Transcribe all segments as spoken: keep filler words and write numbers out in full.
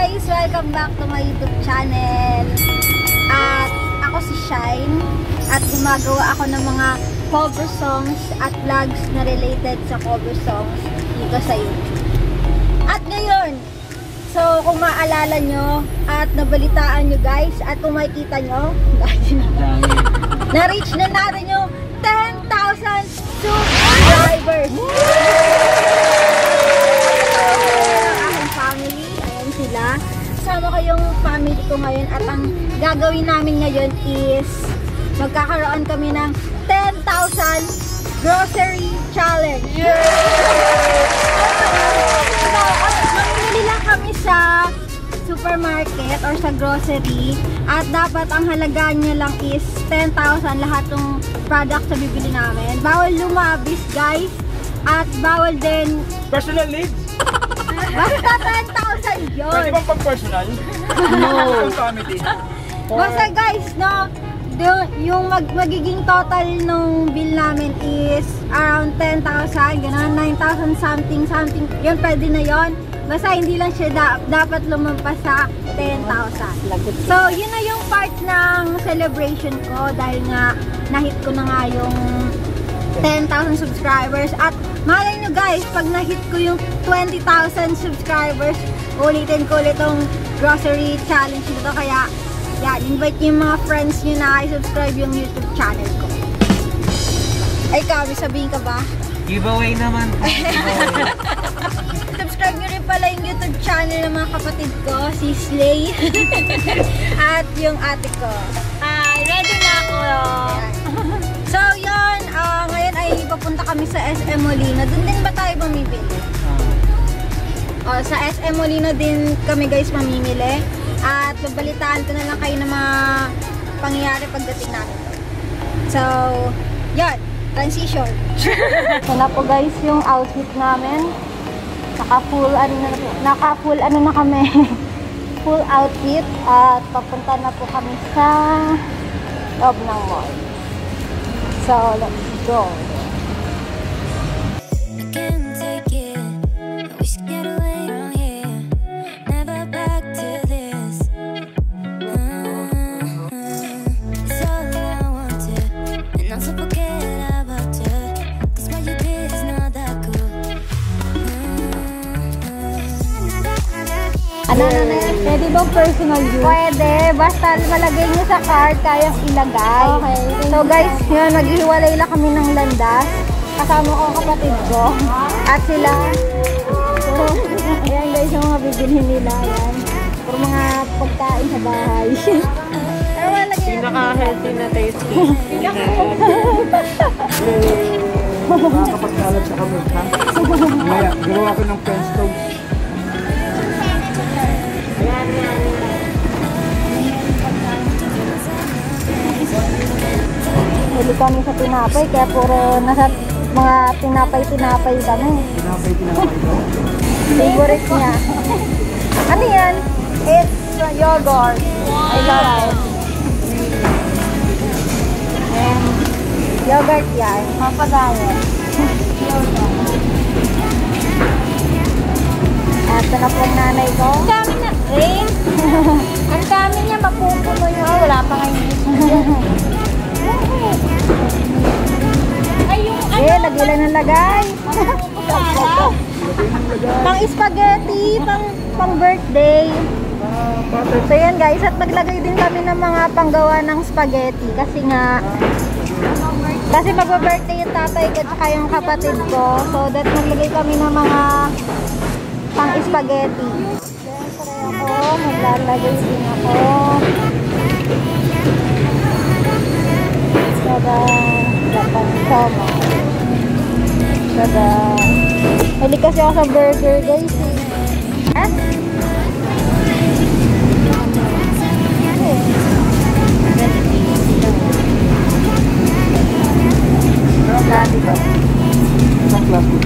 guys! Welcome back to my YouTube channel. At ako si Shine. At gumagawa ako ng mga cover songs at vlogs na related sa cover songs dito sa YouTube. At ngayon, so kung maalala nyo at nabalitaan nyo guys, at kung makikita nyo, na-reach na natin yung ten thousand subscribers! Kasama ko yung family ko ngayon at ang gagawin namin ngayon is magkakaroon kami ng ten thousand grocery challenge. Yeah! So, mamili lang kami sa supermarket or sa grocery at dapat ang halaga niya lang is ten thousand lahat ng products na bibili namin. Bawal lumabis guys at bawal din personal needs. Basta ten thousand yun. Pwede bang pag-personal? No. Family. Basta guys, no, yung mag magiging total nung bill namin is around ten thousand, gano'n, nine thousand something, something. Yun, pwede na yun. Basta hindi lang siya da dapat lumampas sa ten thousand. So, yun na yung part ng celebration ko dahil nga na-hit ko na nga yung ten thousand subscribers. At malay nyo guys, pag na-hit ko yung twenty thousand subscribers, ulitin ko ulit tong grocery challenge nito. Kaya, yan, invite nyo yung mga friends nyo na i-subscribe yung YouTube channel ko. Ay, Kami, sabihin ka ba? Giveaway naman. Giveaway. Subscribe nyo rin pala yung YouTube channel ng mga kapatid ko, si Slay. At yung ate ko. Ah, ready na ako. So, yun, uh, ngayon ay papunta kami sa S M Molino. Doon din ba tayo mamimili? Uh, sa S M Molino din kami guys mamimili. At babalitaan ko na lang kayo ng mga pangyayari pagdating namin. So, yun, transition. Ito na po guys yung outfit namin. Naka full ano na, naka full ano na kami. Full outfit. At papunta na po kami sa loob ng mall. So, let's go. I can't take it. I wish I could away from here. Never back to this. Uh-huh. It's all I wanted, and I'm so forget about you. Cause what you did is not that cool. Uh-huh. Ano na na yan? Pwede bang personal use? Pwede. Basta malagay nyo sa card, kayang ilagay. Okay. So guys, yun, maghihiwalay lang kami ng landas. Kasama ko ang kapatid ko. At sila. So, ayan guys, yung mga bibilhin nila. Ayan. Puro mga pagkain sa bahay. Pero malagay natin. Pinaka-healthy na tasty. Nakakapagkalat sa kamot, ha? Maya, gawa ko ng French toast. Yan, yan. Huli kami sa tinapay, kaya puro nasa mga tinapay-tinapay kami. Tinapay, tinapay ko. Favorite niya. Ano yan? It's yogurt. I love it. And yogurt yan. Papadaya. At ito na po ang nanay ko. Ang dami na rin. Ang dami niya, mapupuno yun. Oh, wala pa ngayon. Ay, yung ano? Eh, lagyan ng lagay. Mapupuno. Pang spaghetti, pang, pang birthday. So yan guys, at maglagay din kami ng mga panggawa ng spaghetti. Kasi nga, kasi magba-birthday yung tatay ko at yung kapatid ko. So that maglagay kami ng mga pang spaghetti. Siyempre ako, maglalagay din ako. Tada, dapat sama. Tada. Hali kasi ako sa burger guys. Eh? Dati ba? Isang plastic.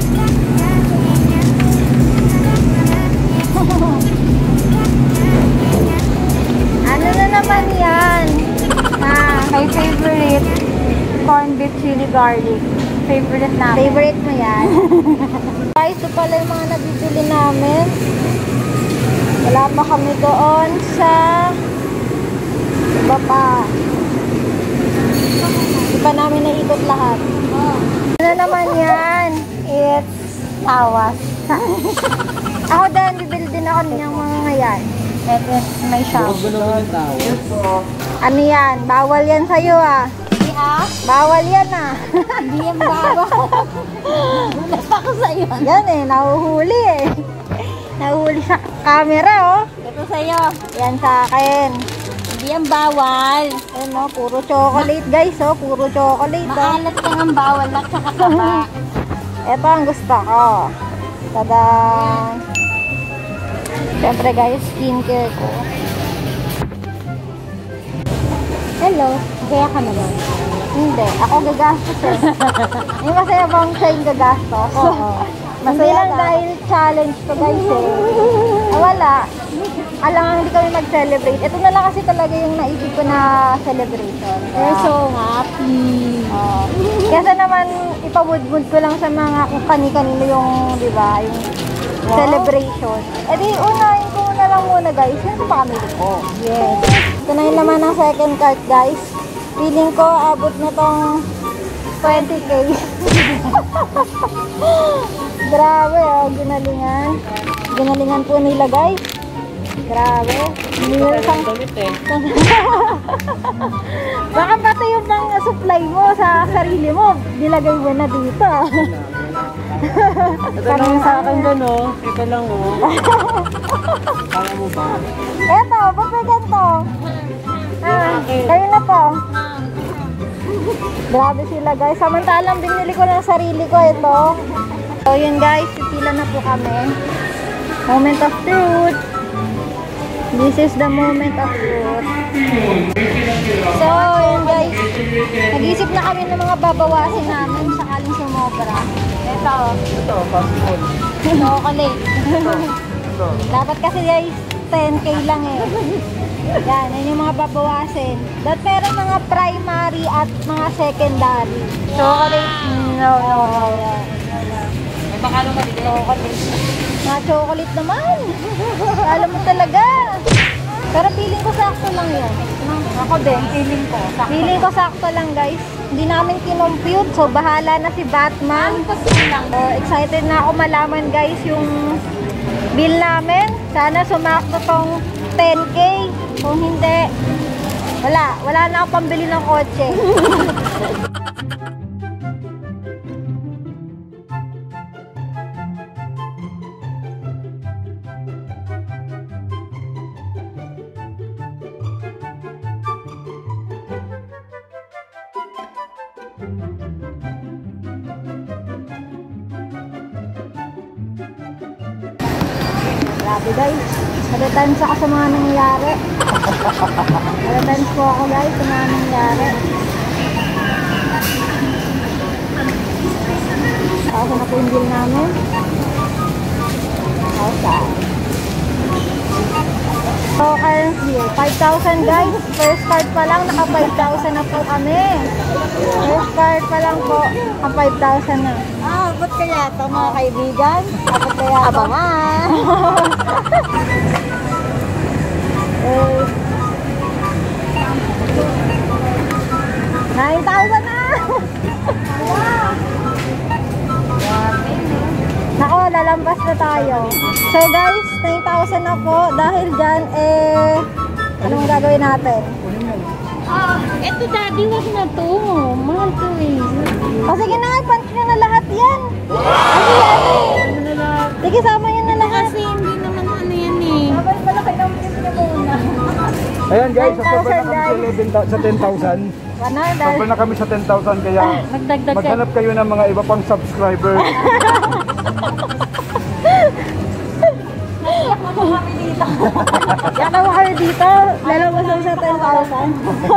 Ano na naman yan? Ah, My favorite, corned beef chili garlic. Favorite namin. favorite mo yan? Guys, ito pala yung mga nabibili namin. Wala pa kami doon sa iba pa. Di pa namin naikot lahat. Ano naman yan? It's tawas. Ako din, bibili din ako ng mga yan. At it's may shop. Ano yan? Bawal yan sa'yo ah. Ah, Bawal yan ah. hindi yan bawal. Ulas pa ko sa'yo. Yan eh, nahuhuli eh. Nahuhuli sa camera oh. Ito sa'yo. Yan sa akin. Hindi yan bawal. Ayun oh, puro chocolate guys oh. Puro chocolate oh. Maalat lang ang bawal at saka taba. Ito ang gusto ko. Tada! Siyempre guys, skincare ko. Hello. Kaya ka na ba? Hindi, ako gagastos eh. Yung masaya bang siya yung gagastos? Oo. Masaya lang dahil challenge to guys eh. Ah, wala. Alam, hindi kami mag-celebrate. Ito na lang kasi talaga yung naisip ko na celebration. We're so happy. Oh. Kasi naman, ipawudwud ko lang sa mga kung kani-kanino yung, di ba, yung wow. celebration. E di, unahin ko na lang muna guys. Yan sa pamilya ko. Yes. Ito na yung laman ng second cart guys. Feeling ko, abot na tong twenty K. Grabe oh, ginalingan. Ginalingan po nila guys. Grabe. Hindi nyo isang... Baka pati yung pang supply mo sa sarili mo, nilagay mo na dito. Ito lang sa akin doon, oh. Ito lang, oh. Kaya mo ba? Eto, ba't may ganito? Ah, kayo na po. Grabe sila guys. Samantalang binili ko ng sarili ko ito. So yun guys, pipila na po kami. Moment of truth. This is the moment of truth. So yun guys, nag-isip na kami ng mga babawasin namin sakaling sumobra. Ito. Ito, fast food. Chocolate. Ito. Dapat kasi guys, ten K lang eh. Yan, yun yung mga babawasin. Dahil meron mga primary at mga secondary. Chocolate? No, no, no. May bakalo ka dito. Chocolate. Mga chocolate naman. Alam mo talaga. Pero feeling ko sakto lang yun. Ako din, feeling ko. Sakto. Feeling ko sakto lang guys. Hindi namin kinompute. So, bahala na si Batman. So, excited na ako malaman guys yung bill namin. Sana sumakto tong ten K. Kung hindi, wala. Wala na akong pambili ng kotse. Grabe guys. Nadatansa ako sa mga nangyayari. Nadatansa po ako guys sa mga nangyayari. Ako na po yung bill namin. Okay. So currently, five thousand guys. First card pa lang, naka five thousand na po kami. First card pa lang po, naka five thousand na. Ah, ba't kaya ito mga kaibigan? Ba't kaya ito? Abangan! Eh, nine thousand na! Nako, lalampas na tayo. So guys, nine thousand na po. Dahil dyan, eh, anong gagawin natin? Ah, eto daddy, wag na to. Mahal to eh. O sige na, punch nyo na lahat yan. Ano yan eh? Sige, sama nyo na lahat. Kasi hindi naman ano yan eh. Habang malaki ng bilis nyo muna. Ayan guys, ten sabay thousand na kami sa eleven thou- sa ten thousand. Ano, Sabay dahil... na kami sa ten thousand kaya Magdagdag ka. maghanap kayo ng mga iba pang subscriber. Yan naman kayo dito. Lalabas lang sa ten thousand.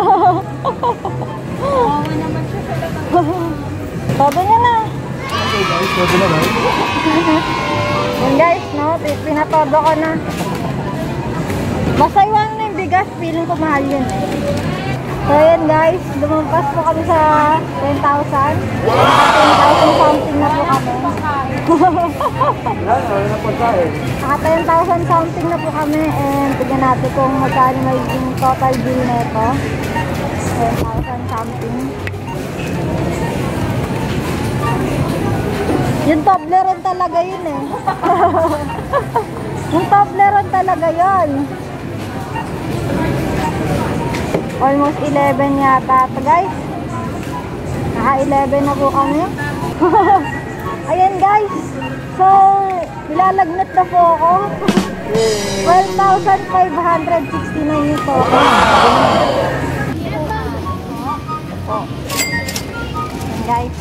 Oo naman siya sa labang. Todo nyo na. Okay guys, pwede na ba? Yun guys, no? Pinatodo ko na. Basta iwan na yung bigas, feeling ko mahal yun eh. So yun guys, lumampas po kami sa ten thousand. ten thousand something na po kami. Wala na, wala na pagkain. Naka ten thousand something na po kami and tignan natin kung magkano magiging total bill na ito. ten thousand something. Yung Toblerone talaga yun eh. Yung Toblerone talaga yun. Almost eleven yata ito guys. Naka eleven na po kami. Ayan guys. So, nilalagnat na po ako. twelve thousand five hundred sixty-nine yung total. Ayan guys.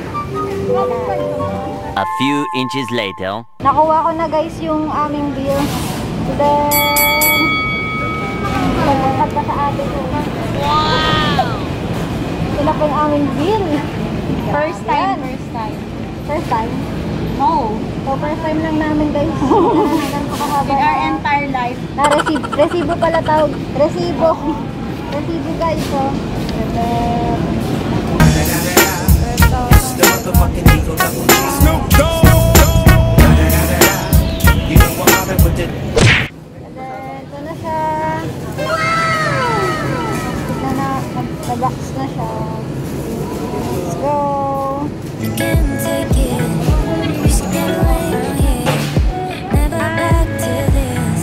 A few inches later. Nakuha ko na guys yung aming bill. So then, nagpapad pa sa atin ko. Wow! Sila po yung aming bill. First time, first time. First time? No. So first time lang namin guys. Ganito kahaba In our na- entire life. na resibo. Resibo pala tawag. Resibo. Resibo guys. So, and then, and then, ito na siya. Wow! Tignan na, nag-box na siya. Let's go. I can't take it. We should get away from here. Never back to this.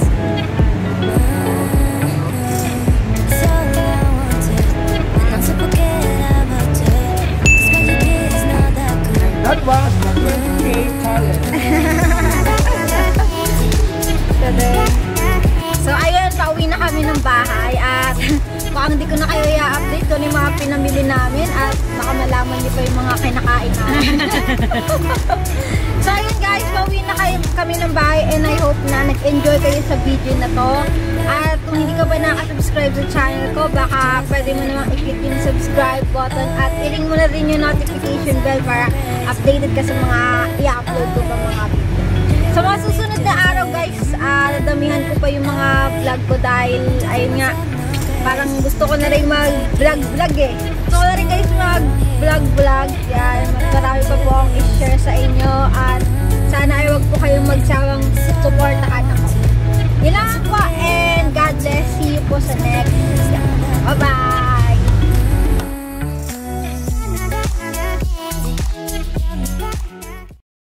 It's all I wanted. And not to forget about it. 'Cause what you did is not that good. That was the twenty-eight challenge. So, then, so ayun, pauwi na kami ng bahay at mukhang hindi ko na kayo i-update kung ano yung mga pinamili namin at baka malaman niyo pa yung mga kinakain namin. So ayun guys, pauwi na kayo, kami ng bahay and I hope na nag-enjoy kayo sa video na to. At kung hindi ka ba nakasubscribe sa channel ko, baka pwede mo namang i-click yung subscribe button at i-ring mo na rin yung notification bell para updated ka sa mga i-upload ko pa mga video. Sa mga susunod na araw guys, uh, dadamihan ko pa yung mga vlog ko dahil ayun nga, parang gusto ko na rin mag-vlog-vlog eh. Gusto ko na rin guys mag-vlog-vlog. Yan, marami pa po akong i-share sa inyo at sana ay wag po kayong magsawang supportahan ako. Yun lang po.